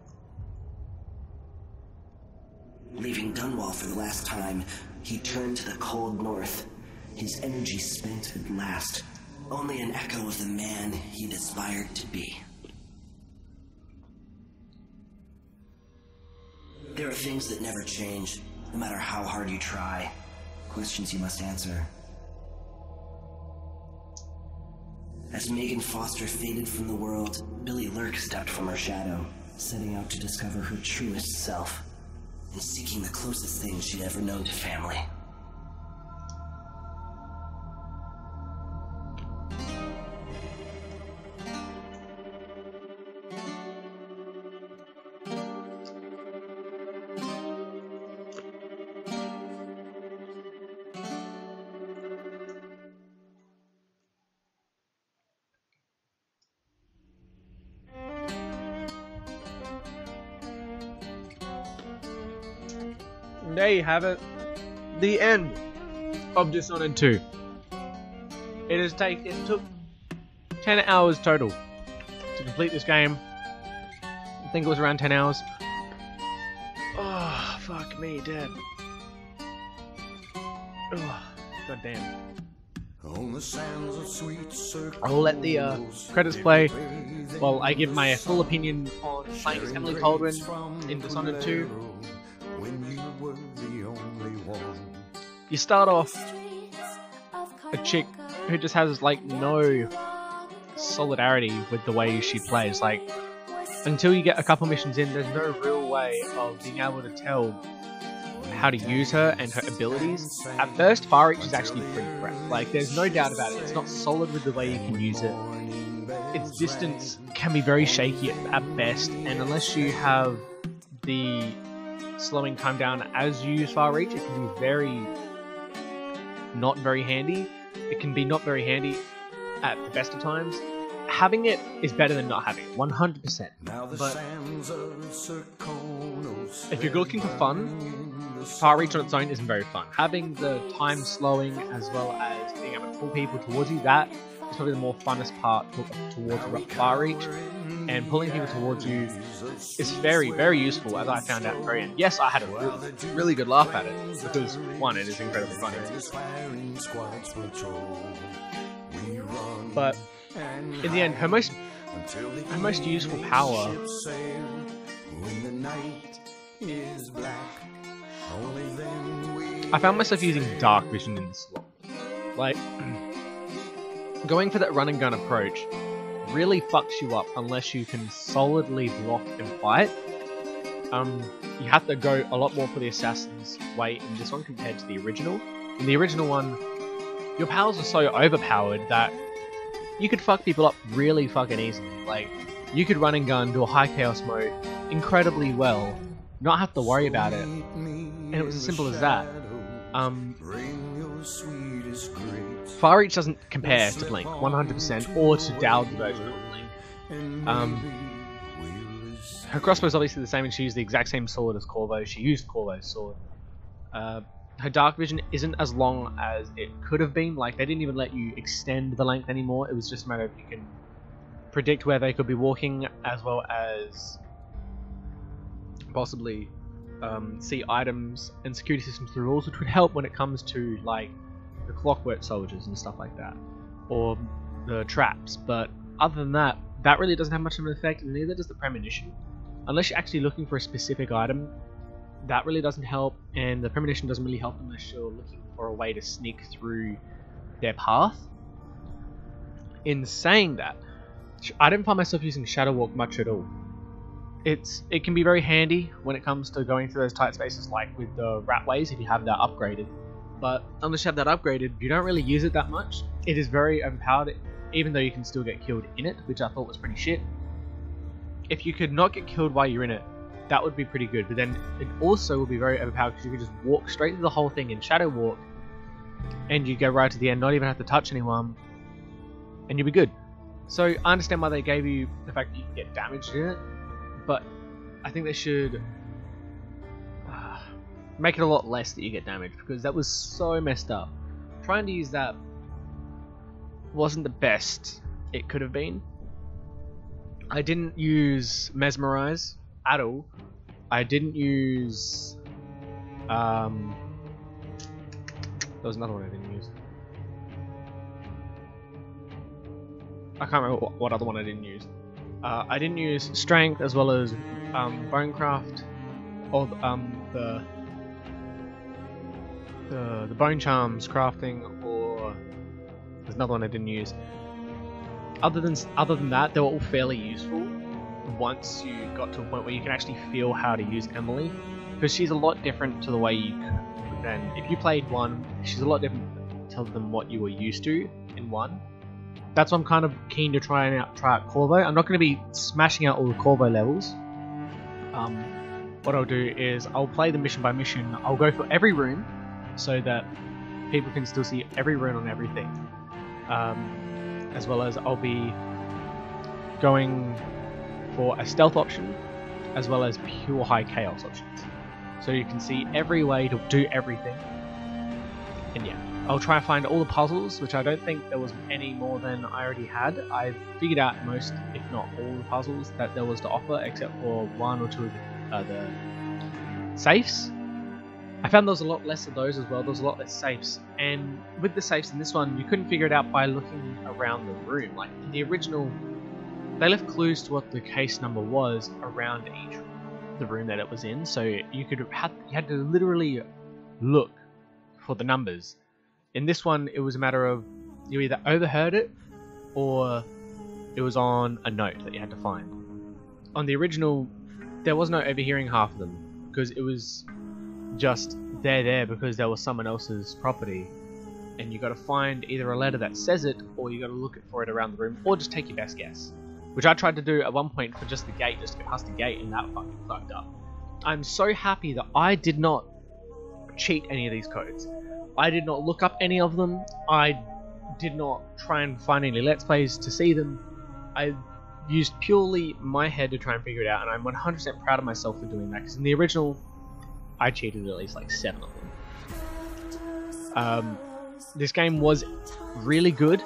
Leaving Dunwall for the last time, he turned to the cold north, his energy spent at last, only an echo of the man he'd aspired to be. There are things that never change, no matter how hard you try. Questions you must answer. As Megan Foster faded from the world, Billy Lurk stepped from her shadow, setting out to discover her truest self, and seeking the closest thing she'd ever known to family. There you have it. The end of Dishonored 2. It took 10 hours total to complete this game. I think it was around 10 hours. Oh, fuck me, dead. Oh, god damn. I'll let the credits play while I give my full opinion on playing as Emily Cauldron in Dishonored 2. you start off a chick who just has like no solidarity with the way she plays. Like, until you get a couple missions in, there's no real way of being able to tell how to use her and her abilities. At first, Far Reach is actually pretty crap. Like, there's no doubt about it. It's not solid with the way you can use it. Its distance can be very shaky at best, and unless you have the slowing time down as you use Far Reach, it can be not very handy. It can be not very handy at the best of times. Having it is better than not having it, 100%. But if you're looking for fun, Far Reach on its own isn't very fun. Having the time slowing as well as being able to pull people towards you, that is probably the more funnest part towards Far Reach. And pulling people towards you is very, very useful, as I found out at the very end. Yes, I had a really good laugh at it, because one, it is incredibly funny. But in the end, her most useful power I found myself using Dark Vision in the slot. Like, going for that run and gun approach really fucks you up unless you can solidly block and fight. You have to go a lot more for the assassin's way in this one compared to the original. In the original one, your powers are so overpowered that you could fuck people up really fucking easily. Like, you could run and gun, do a high chaos mode incredibly well, not have to worry about it, and it was as simple as that. Far Reach doesn't compare to Blink 100%, or to Dowd's version of Blink. Her crossbow is obviously the same, and she used the exact same sword as Corvo. She used Corvo's sword. Her Dark Vision isn't as long as it could have been. Like, they didn't even let you extend the length anymore. It was just a matter of you can predict where they could be walking, as well as possibly see items and security systems through walls, which would help when it comes to like the clockwork soldiers and stuff like that, or the traps. But other than that, that really doesn't have much of an effect, and neither does the premonition. Unless you're actually looking for a specific item, that really doesn't help, and the premonition doesn't really help unless you're looking for a way to sneak through their path. In saying that, I didn't find myself using Shadow Walk much at all. It can be very handy when it comes to going through those tight spaces, like with the Ratways, if you have that upgraded. But unless you have that upgraded, you don't really use it that much. It is very overpowered, even though you can still get killed in it, which I thought was pretty shit. If you could not get killed while you're in it, that would be pretty good. But then it also will be very overpowered, because you could just walk straight through the whole thing in Shadow Walk, and you go right to the end, not even have to touch anyone, and you'll be good. So I understand why they gave you the fact that you can get damaged in it, but I think they should make it a lot less that you get damaged, because that was so messed up. Trying to use that wasn't the best it could have been. I didn't use Mesmerize at all. I didn't use there was another one I didn't use. I can't remember what other one I didn't use. I didn't use Strength, as well as Bonecraft, or the Bone Charms crafting, or there's another one I didn't use. Other than that, they were all fairly useful once you got to a point where you can actually feel how to use Emily, because she's a lot different to the way you could than if you played one. She's a lot different than what you were used to in one. That's why I'm kind of keen to try out Corvo. I'm not going to be smashing out all the Corvo levels. What I'll do is I'll play the mission by mission. I'll go for every rune, so that people can still see every rune on everything. As well as I'll be going for a stealth option, as well as pure high chaos options. So you can see every way to do everything. And yeah, I'll try and find all the puzzles, which I don't think there was any more than I already had. I figured out most, if not all, the puzzles that there was to offer, except for one or two of the safes. I found there was a lot less of those as well. There was a lot less safes, and with the safes in this one, you couldn't figure it out by looking around the room. Like in the original, they left clues to what the case number was around the room that it was in, so you had to literally look for the numbers. In this one, it was a matter of you either overheard it or it was on a note that you had to find. On the original, there was no overhearing half of them because it was just they're there because there was someone else's property, and you got to find either a letter that says it or you got to look for it around the room or just take your best guess. Which I tried to do at one point for just the gate, just to get past the gate, and that fucking fucked up. I'm so happy that I did not cheat any of these codes. I did not look up any of them. I did not try and find any Let's Plays to see them. I used purely my head to try and figure it out, and I'm 100% proud of myself for doing that, because in the original, I cheated at least like 7 of them. This game was really good.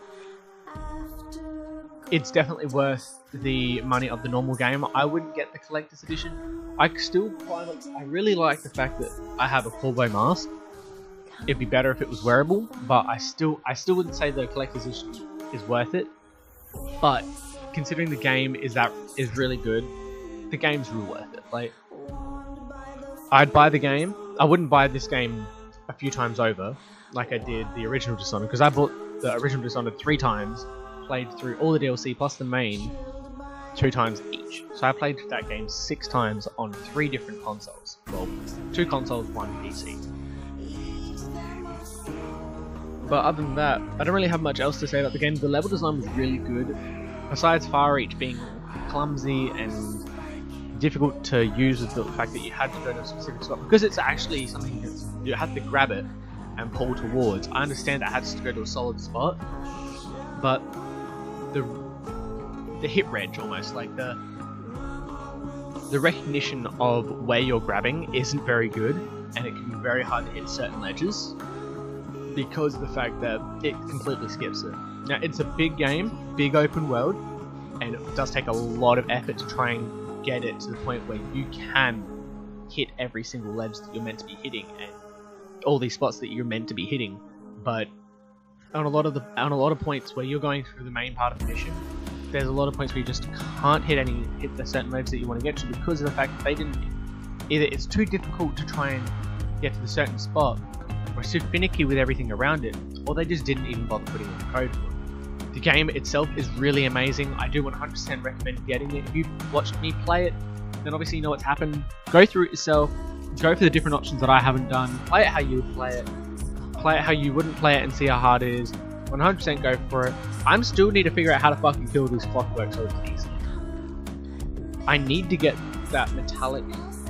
It's definitely worth the money of the normal game. I wouldn't get the collector's edition. I really like the fact that I have a cowboy mask. It'd be better if it was wearable, but I still wouldn't say the collector's edition is worth it. But considering the game is really good, the game's real worth it. Like, I'd buy the game. I wouldn't buy this game a few times over, like I did the original Dishonored, because I bought the original Dishonored 3 times. Played through all the DLC plus the main 2 times each. So I played that game 6 times on 3 different consoles. Well, 2 consoles, 1 PC. But other than that, I don't really have much else to say about the game. The level design was really good. Besides Far Reach being clumsy and difficult to use with the fact that you had to go to a specific spot, because it's actually something that you have to grab it and pull towards. I understand that it has to go to a solid spot, but the hit range, almost like the recognition of where you're grabbing isn't very good, and it can be very hard to hit certain ledges because of the fact that it completely skips it. Now, it's a big game, big open world, and it does take a lot of effort to try and get it to the point where you can hit every single ledge that you're meant to be hitting and all these spots that you're meant to be hitting. But on a lot of points where you're going through the main part of the mission, there's a lot of points where you just can't hit the certain ledge that you want to get to because of the fact that they didn't. Either it's too difficult to try and get to the certain spot, or it's too finicky with everything around it, or they just didn't even bother putting in the code for it. The game itself is really amazing. I do 100% recommend getting it. If you've watched me play it, then obviously you know what's happened. Go through it yourself. Go for the different options that I haven't done. Play it how you would play it. Play it how you wouldn't play it and see how hard it is. 100% go for it. I still need to figure out how to fucking kill these clockwork soldiers easily. I need to get that metallic,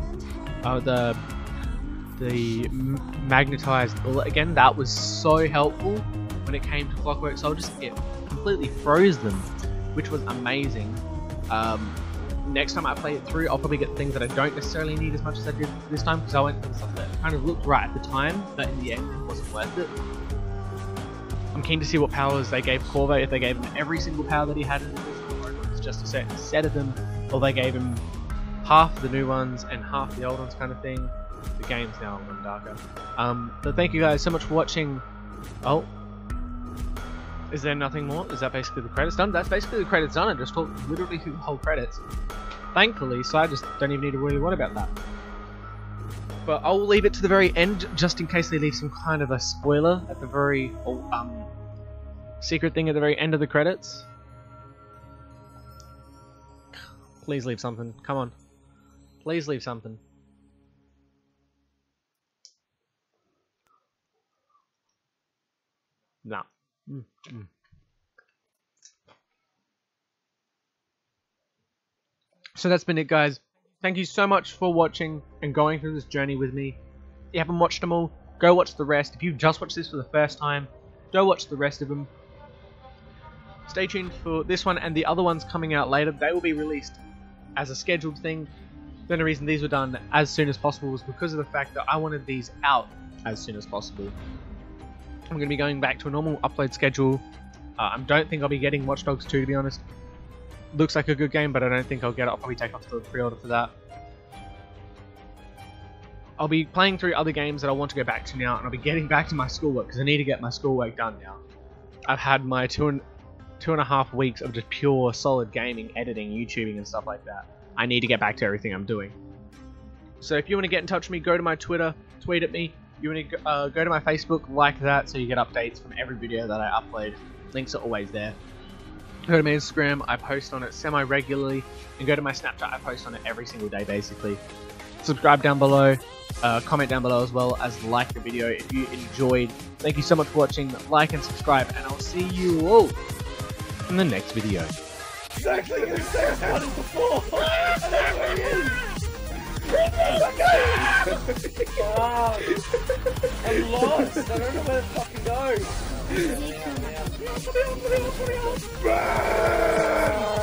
the magnetized bullet again. That was so helpful when it came to clockwork soldiers. It completely froze them, which was amazing. Next time I play it through, I'll probably get things that I don't necessarily need as much as I did this time, because I went for the stuff that kind of looked right at the time, but in the end it wasn't worth it. I'm keen to see what powers they gave Corvo, if they gave him every single power that he had in the original, or if it's just a certain set of them, or they gave him half the new ones and half the old ones kind of thing. The game's now a little darker. But thank you guys so much for watching. Oh. Is there nothing more? Is that basically the credits done? That's basically the credits done. I just talked literally through the whole credits. Thankfully, so I just don't even need to really worry about that. But I'll leave it to the very end, just in case they leave some kind of a spoiler at the very secret thing at the very end of the credits. Please leave something. Come on. Please leave something. No. So that's been it, guys. Thank you so much for watching and going through this journey with me. If you haven't watched them all, go watch the rest. If you just watched this for the first time, go watch the rest of them. Stay tuned for this one and the other ones coming out later. They will be released as a scheduled thing. The only reason these were done as soon as possible was because of the fact that I wanted these out as soon as possible. I'm going to be going back to a normal upload schedule. I don't think I'll be getting Watch Dogs 2, to be honest. Looks like a good game, but I don't think I'll get it. I'll probably take off the pre-order for that. I'll be playing through other games that I want to go back to now, and I'll be getting back to my schoolwork, because I need to get my schoolwork done now. I've had my two and a half weeks of just pure solid gaming, editing, YouTubing and stuff like that. I need to get back to everything I'm doing. So if you want to get in touch with me, go to my Twitter, tweet at me, You want to go to my Facebook, like that, so you get updates from every video that I upload. Links are always there. Go to my Instagram, I post on it semi-regularly, and go to my Snapchat, I post on it every single day, basically. Subscribe down below, comment down below as well as like the video if you enjoyed. Thank you so much for watching, like and subscribe, and I'll see you all in the next video. Exactly the same as before! I don't know where he is! God. I'm lost! I don't know where to fucking go!